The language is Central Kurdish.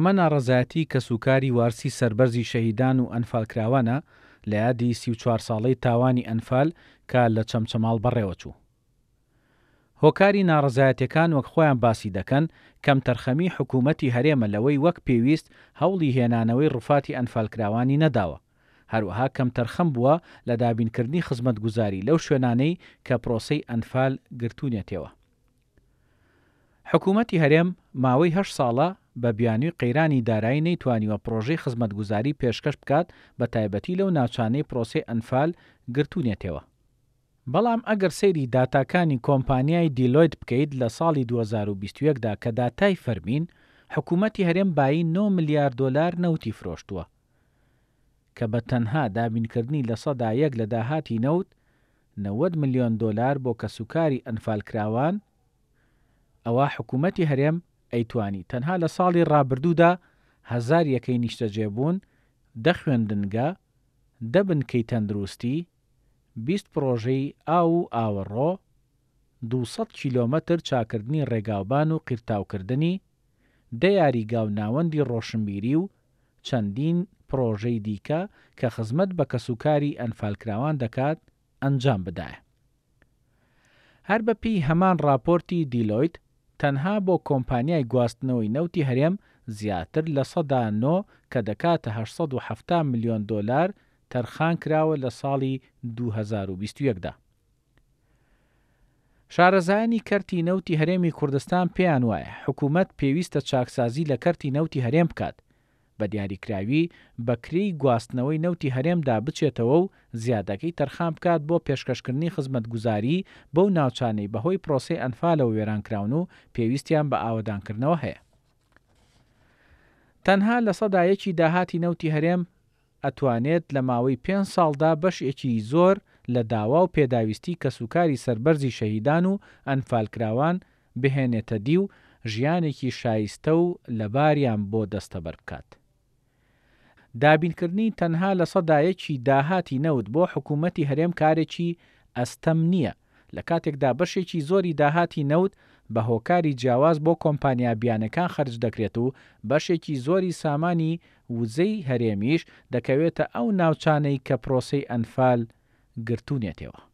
ئەمە ناڕەزایەتی کە سوکاری وارسی سەربەرزی شەهیدان و ئەنفالکراوانە لە یادی 34 ساڵەی تاوانی ئەنفال کە لە چەمچەماڵ بەڕێوە چوو. هۆکاری ناڕەزایەتیەکان وەک خۆیان باسی دەکەن کەم تەرخەمی حکوومەتی هەرێمە لەوەی وەک پێویست هەوڵی هێنانەوەی ڕووفاتی ئەنفالکراوانی نەداوە، هەروەها کەم تەرخەم بووە لە دابینکردنی خزمەتگوزاری لەو شوێنانەی کە پرۆسەی ئەنفال گرتوونێتەوە. حکوومەتی هەرێم ماوەی 8 ساڵە بە بیانووی قەیرانی دارایی نەیتوانیوە پرۆژەی خزمەتگوزاری پێشکەش بکات بە تایبەتی لەو ناوچانەی پرۆسەی ئەنفال گرتوونێتەوە. بەڵام ئەگەر سەیری داتاکانی کۆمپانیای دیلۆیت بکەیت لە ساڵی 2021دا کە داتای فەرمین، حکوومەتی هەرێم بایی 9 ملیار دۆلار نەوتی فرۆشتووە کە بە تەنها دابینکردنی لە 100% لە داهاتی نەوت 90 ملیۆن دۆلار بۆ کەسوکاری ئەنفالکراوان. ئەوە حکوومەتی هەرێم ئەیتوانی تەنها لە ساڵی ڕابردوودا 1000 یەکەی نیشتەجێبوون، 10 خوێندنگە، 10 بنکەی تەندروستی، 20 پرۆژەی ئاو و ئاوەڕۆ، 200 کیلۆمەتر چاکردنی ڕێگاوبان و قیرتاوکردنی، 10 یاریگا و ناوەندی ڕۆشنبیری و چەندین پرۆژەی دیکە کە خزمەت بە کەسوکاری ئەنفالکراوان دەکات ئەنجام بدایە. هەر بەپێی هەمان راپۆرتی دیلۆیت، تەنها بۆ کۆمپانیای گواستنەوەی نەوتی هەرێم زیاتر لە 109 کە دەکاتە 870 ملیۆن دۆلار تەرخان کراوە لە ساڵی 2021دا. شارەزایانی کەرتی نەوتی هەرێمی کوردستان پێیان وایە حکوومەت پێویستە چاکسازی لە کەرتی نەوتی هەرێم بکات، بە دیاریکراوی بەکرێی گواستنەوەی نەوتی هەرێمدا بچێتەوە و زیادەکەی تەرخان بکات بۆ پێشکەشکردنی خزمەتگوزاری بەو ناوچانەی بەهۆی پرۆسەی ئەنفالەوە وێرانکراون و پێویستیان بە ئاوەدانکردنەوە هەیە. تەنها لە 100% داهاتی نەوتی هەرێم ئەتوانێت لە ماوەی 5 ساڵدا بەشێکی زۆر لە داوا و پێداویستی کەسوکاری سەربەرزی شەهیدان و ئەنفالکراوان بهێنێتە دی و ژیانێکی شایستە و لەباریان بۆ دەستەبەر بکات. دابینکردنی تەنها لە 100% داهاتی نەوت بۆ حکوومەتی هەرێم کارێکی ئەستەم نییە، لە کاتێکدا بەشێکی زۆری داهاتی نەوت بە هۆکاری جیاواز بۆ کۆمپانیا بیانەکان خەرج دەکرێت و بەشێکی زۆری سامانی وزەی هەرێمیش دەکەوێتە ئەو ناوچانەی کە پرۆسەی ئەنفال گرتوونێتەوە.